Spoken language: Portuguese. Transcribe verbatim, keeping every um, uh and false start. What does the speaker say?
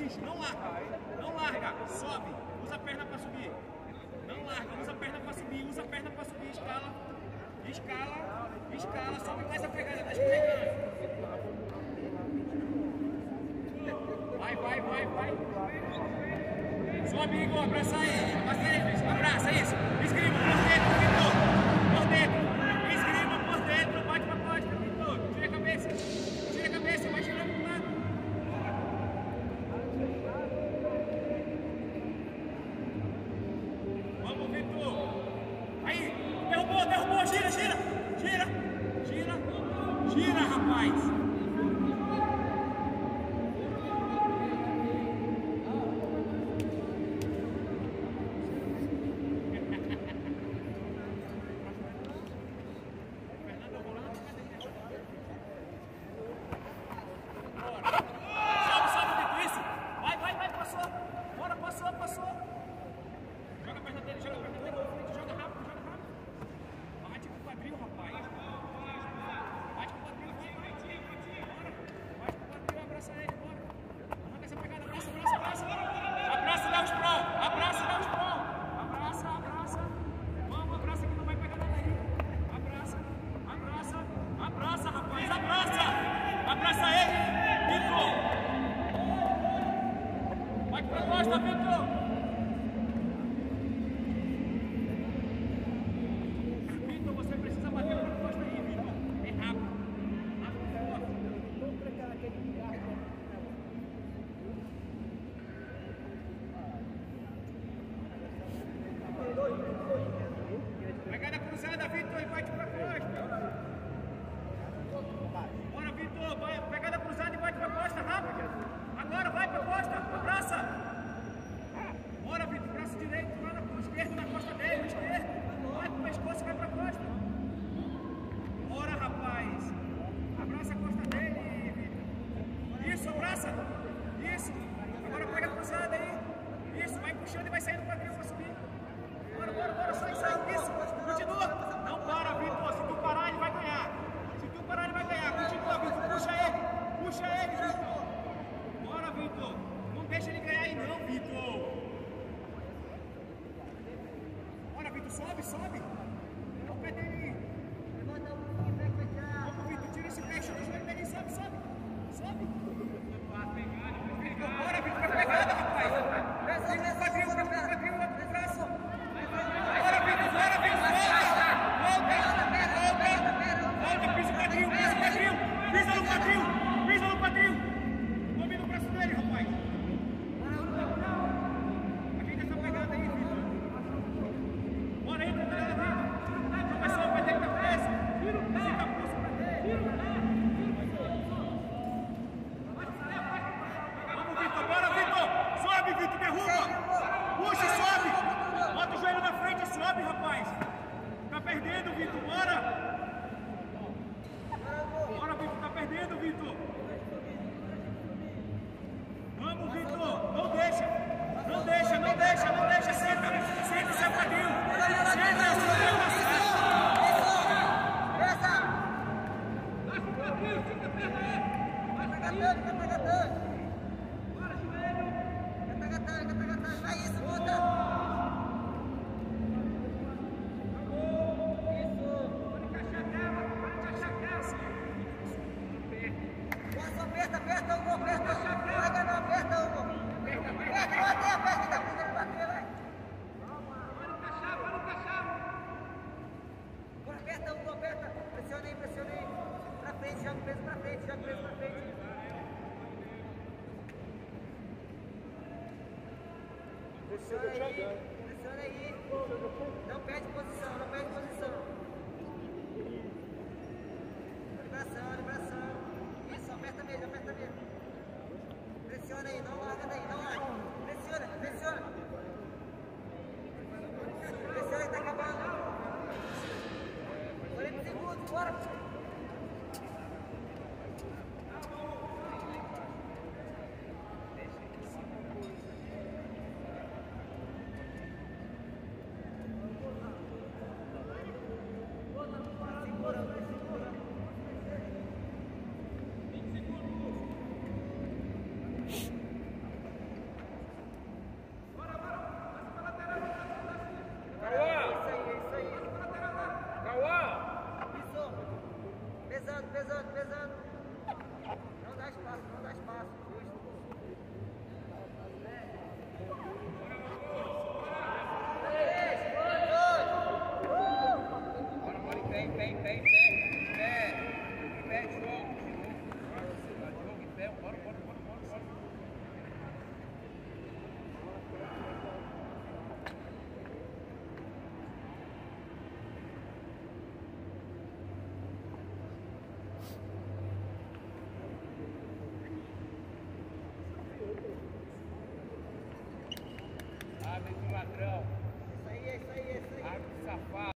bicho, não larga. Não larga, sobe. Usa a perna pra subir. Não larga, usa a perna pra subir, usa a perna pra subir, escala. Escala, escala, sobe com essa pegada, tá escorregando. Vai, vai, vai, vai. Sobe, Igor, abraça ele. Abraça ele, abraça, isso. Esgrima por dentro, Vitor. Por dentro. Esgrima por dentro, bate pra costa, Vitor. Tira a cabeça. Tira a cabeça, vai girando pro lado. Vamos, Vitor. Aí, derrubou, derrubou, gira, gira. Gira, gira. Gira, rapaz. Pegada cruzada, Vitor, e bate pra costa. Bora, Vitor, vai, pegada cruzada e bate pra costa, rápido. Agora vai pra costa, abraça. Bora, Vitor, braço direito, lá na esquerda, na costa dele, no esquerdo. Vai pro pescoço e vai pra costa. Bora, rapaz. Abraça a costa dele, Vitor. Isso, abraça. Isso. Agora pega a cruzada aí. Isso, vai puxando e vai saindo pra dentro pra subir. Bora, bora, bora, sai, sai, isso, continua. Não para, Vitor, se tu parar ele vai ganhar. Se tu parar ele vai ganhar, continua, Vitor, puxa ele, puxa ele, Vitor. Bora, Vitor, não deixa ele ganhar aí não, Vitor. Bora, Vitor, sobe, sobe. Dá o pé dele aí. Vamos, Vitor, tira esse pé, tira o joelho dele aí, sobe, sobe, sobe. Bora, Vitor, pra pegada, rapaz. Vira o quadril, vira o quadril, outro braço. Bora, Vitor, bora, Vitor, volta! Volta! Volta, pisa o quadril, pisa o quadril! Pisa no quadril! Pisa no quadril! Domina o braço dele, rapaz! Ajeita essa pegada aí, Vitor! Bora aí, pegada, Vitor! Começou o pé dele na cabeça! Fica a pulso pra dele! Vamos, Vitor! Bora, Vitor! Sobe, Vitor! Derruba! Puxa, sobe! Bota o joelho na frente, sobe, rapaz! Tá perdendo, Vitor, bora! Bora, Vitor, tá perdendo, Vitor! Vamos, Vitor! Não deixa! Não deixa, não deixa, não deixa! Senta! Senta, seu quadril! Senta, seu quadril na seta! Vai pro quadril, fica perto aí! Vai pegar tanto, vai pegar tanto! Bora, joelho! Vai pegar tanto, vai pegar tanto! Vai isso, volta! Aperta, aperta, Hugo, aperta, vai ganhar, aperta, Hugo. Aperta, aperta, aperta, tá precisando bater, vai. Pode encaixar, pode encaixar. Agora aperta, Hugo, aperta. Pressiona aí, pressiona aí. Pra frente, joga o peso pra frente, joga o peso pra frente. Pressiona aí, pressiona aí. Não perde posição, não perde posição. Liberação, liberação. Isso, aperta mesmo, aperta mesmo. Pressiona aí, não larga daí, não larga. Pressiona, pressiona. Pressiona aí, tá acabando. quarenta segundos, bora. pesando, pesando. Não dá espaço, não dá espaço. Justo. Bora, bora, em pé, em pé, em pé, em pé. Em pé. Em pé, jogo, jogo. Jogo em pé, bora, bora, bora, bora, bora. Abre esse ladrão. Isso aí, isso aí, isso aí. Abre esse safado.